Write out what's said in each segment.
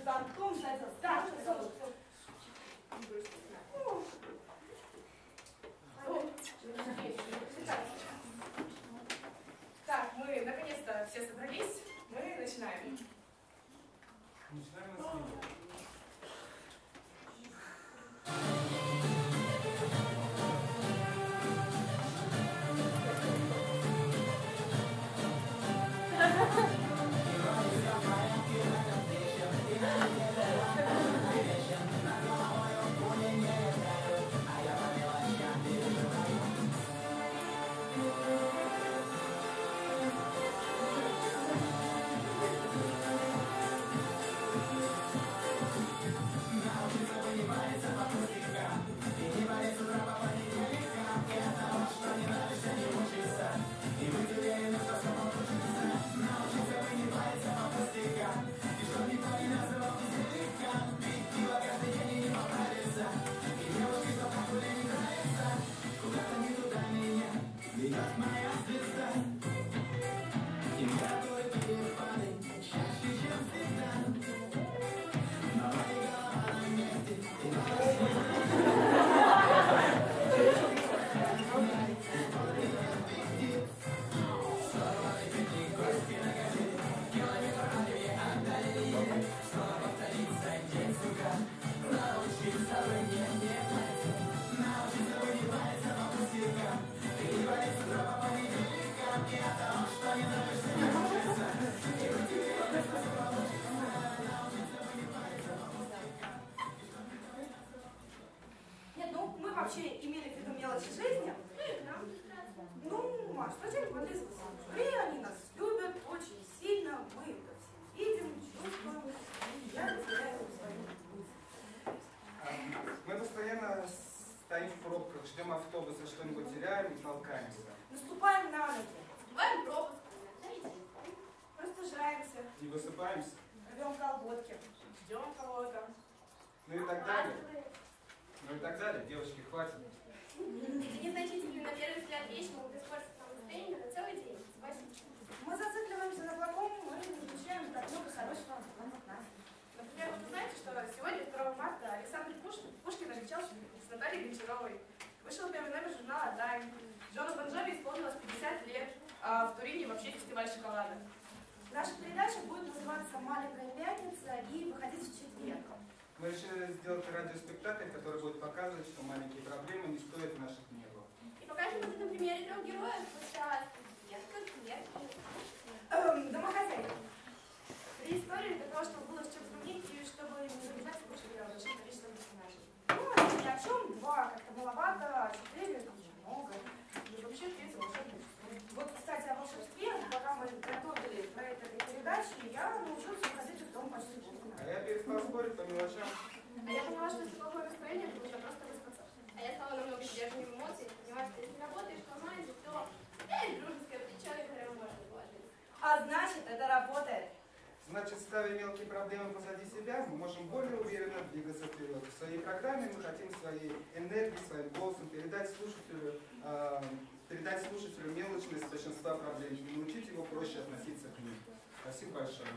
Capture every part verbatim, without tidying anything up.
зонтом садился. Да, солнышко. Так, мы наконец-то все собрались. Мы начинаем. Начинаем на сцене. Нет, ну мы вообще имели в виду мелочи жизни. Ну, Маш, вначале подлизываться. И они нас любят очень сильно, мы это все видим, чувствуем. Я разделяю свои. Мы постоянно стоим в пробках, ждем автобуса, что-нибудь теряем и толкаемся. Наступаем на ноги. Бываем пропуск. Растужаемся. Не высыпаемся. Рвем колготки. Ждем кого-то. Ну и так далее. Ну и так далее. Девочки, хватит. Эти незначительные на первый взгляд вещи могут испортить нам настроение на целый день. Спасибо. Мы зацикливаемся на плохом, мы не замечаем так много хорошего от нас. Например, вот вы знаете, что сегодня, второго марта, Александр Пушкин, Пушкин встречался с Натальей Гончаровой. Вышел первый номер журнала «Тайм». Джону Бон Джови исполнилось пятьдесят лет, а в Турине вообще фестиваль шоколада. Наша передача будет называться «Маленькая, пятница» и выходить в четверг. Мы решили сделать радиоспектакль, который будет показывать, что маленькие проблемы не стоят наших нервов. И покажем это на примере трех героев. Участки, нет, Эм, домохозяйка. Три истории для того, чтобы было с чем сравнить и чтобы не забежать больше большим количеством персонажей. Ну, ни о чем два, как-то маловато, а четыре много. И вообще три волшебные. Вот, кстати, о волшебстве, пока мы готовили проект этой передачи, я научилась выходить в дом почти полдня. А я перестал спорить по мелочам. А я поняла, что если плохое настроение, то нужно просто выспаться. А я стала намного сдержаннее эмоций, понимаю, что если не работаешь, то ломаешься, то эй, дружеское плечо, которое можно положить. А значит, это работает. Значит, ставя мелкие проблемы позади себя, мы можем более уверенно двигаться вперед. В своей программе мы хотим своей энергией, своим голосом передать слушателю, э, передать слушателю мелочность большинства проблем и научить его проще относиться к ним. Спасибо большое.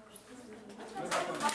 Мы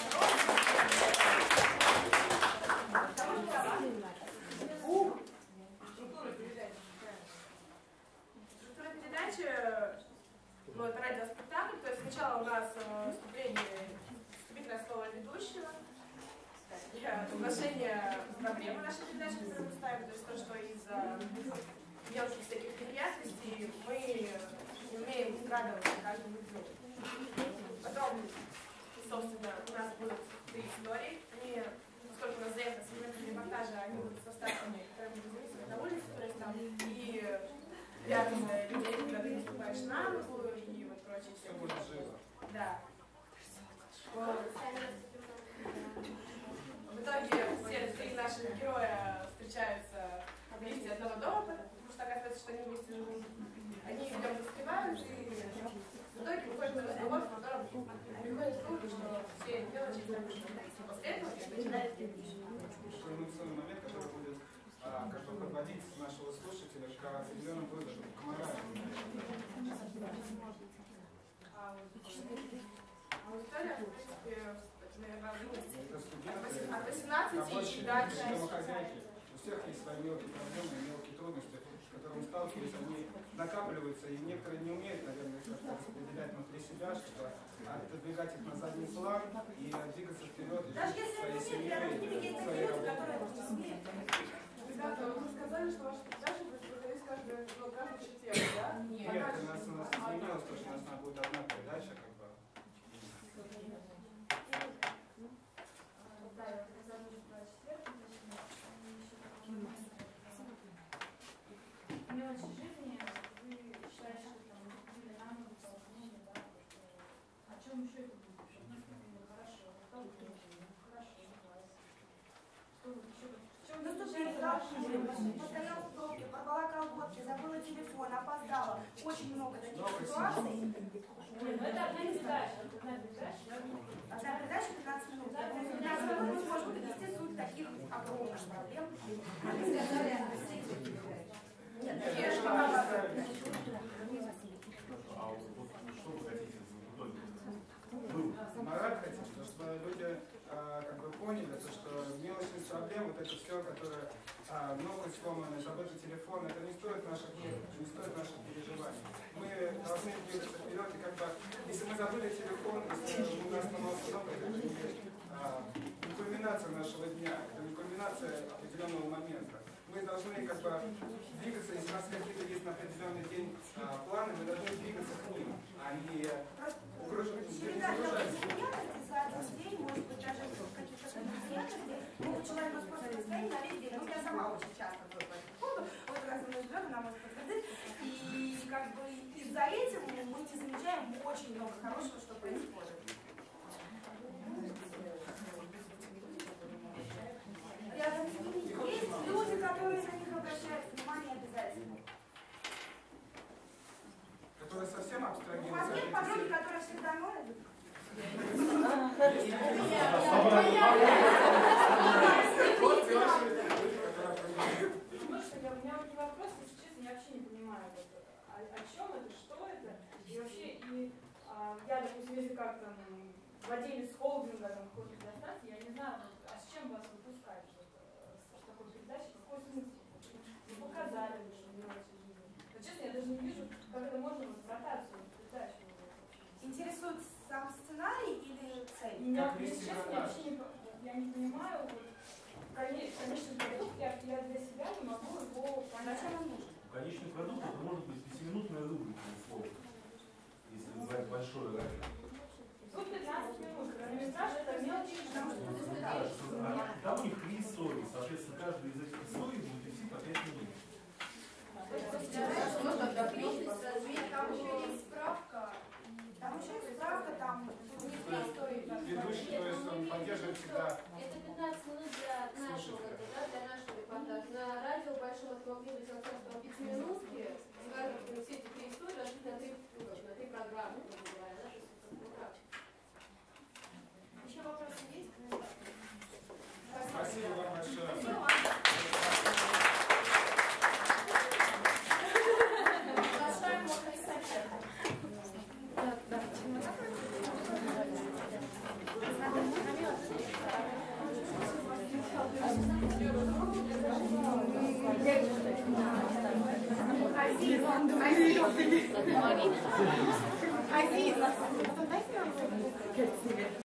Структура передачи. Структура передачи, ну, это радиоспектакль, то есть сначала у нас э, вступление, вступительное слово ведущего, приглашение проблемы нашей передачи, которую мы ставим, то есть то, что из-за мелких всяких неприятностей мы не умеем устраиваться каждому дню. Потом, собственно, у нас будут три истории. Они, поскольку у нас заявка сегментные репортажи, они будут со ставками, которые будут зависеть на улице, то есть там и реакция людей, когда ты наступаешь на ногу, и вот прочее все. Все будет живо. Да. Вот. В итоге все три наших героя встречаются в лифте одного дома, потому что оказывается, что они вместе живут. Они в нем застревают, и в итоге выходит на разговор, в котором приходит к выводу, что все мелочи так после этого начинают следующий. Такой инновационный момент, который будет а, как бы подводить нашего слушателя к определенным выводам, к морали. А аудитория, в принципе, наверное, возрасте. Это студенты, От восемнадцати рабочие, и дальше. домохозяйки. У всех есть свои мелкие проблемы и мелкие трудности, с которыми сталкиваются, они накапливаются, и некоторые не умеют, наверное, их как-то распределять внутри себя, чтобы отодвигать их на задний план и двигаться вперед и Даже жить если своей это не умеет, семьей, есть такие своей люди, работой. которые это не умеют. Ребята, вы сказали, что ваша передача будет выходить каждый, ну, каждый четверг, да? Нет, Нет, у нас, у нас изменилось то, что у нас будет одна передача, как бы. Да, я вот забыла про четверг, мелочи жизни, вы считаете, что там или нам столкновение, да, о чем еще это будет? Чтобы мы сказали, хорошо, что вы хорошо, что вы еще, в чем Ну, вы тут сейчас я сталкивалась, постояла в пробке, порвала колготки, забыла телефон, опоздала. Очень много таких ситуаций. Нет, ну это одна передача, одна передача, да? Одна передача пятнадцать минут. пятнадцать минут мы сможем донести суть таких огромных проблем. Нет, Нет, конечно, это надо. правильно. А вот что вы хотите в итоге? Мораль хотим, чтобы люди а, как бы поняли, то, что мелочность проблем, вот это все, которое а, ноготь сломанный, забытый телефон, это не стоит наших нервов, не стоит наших переживаний. Мы должны двигаться вперед, и как бы, если мы забыли телефон, если у нас сломался ноготь, это не, а, не кульминация нашего дня, это не кульминация определенного момента. Мы должны как бы двигаться, если у нас какие-то есть на определенный день а, планы, мы должны двигаться к ним, а не угрожать. Череда неприятностей за один день, может быть, даже каких-то неприятностей, могут человек испортить настроение на весь день. Ну, я сама очень часто в этом поводу, вот раз она живет, она может подтвердить. И как бы из-за этого мы не замечаем очень много хорошего, что происходит. Рядом с ними есть люди, которые на них обращают внимание обязательно. Которые совсем У абстрагируются. вас есть подруги, которые всегда ноют? Слушайте, у меня вот вопрос, если честно, я вообще не понимаю, вот, о, о чем это, что это, и вообще, и а, я, допустим, если как там владелец холдинга там ходит в Достанко, я не знаю, вот, а с чем вас выпускать, вот, с такой передачей, какой смысл? Вы показали, что делаете в жизни. Вот честно, я даже не вижу, как это можно вот в ротацию передачу. Интересует сам сценарий или цель? Меня, если честно, я вообще не, я не понимаю, вот, конечно, конечно, я, я для себя не могу его понять. Зачем он нужен? Конечный продукт это может быть пятиминутная рубрика, условно, если брать большое радио. Тут пятнадцать минут, хронометраж это мелочи, потому что тут задача. Там у них три истории, соответственно, каждая из этих историй будет идти по пять минут. Там еще есть справка. Там еще есть справка, там у них три истории. Ведущий, то есть он поддерживает всегда. Это пятнадцать минут для нашего, да, для нашего репортажа. На радио большого автомобиля Зыкова пятиминутки, скажем, все эти три истории рассчитаны на три, на три программы, грубо говоря, да, то есть Еще вопросы есть? Спасибо вам большое. Спасибо вам. Приглашаем мокрый совет. Азиз, Азиз, Азиз, Азиз.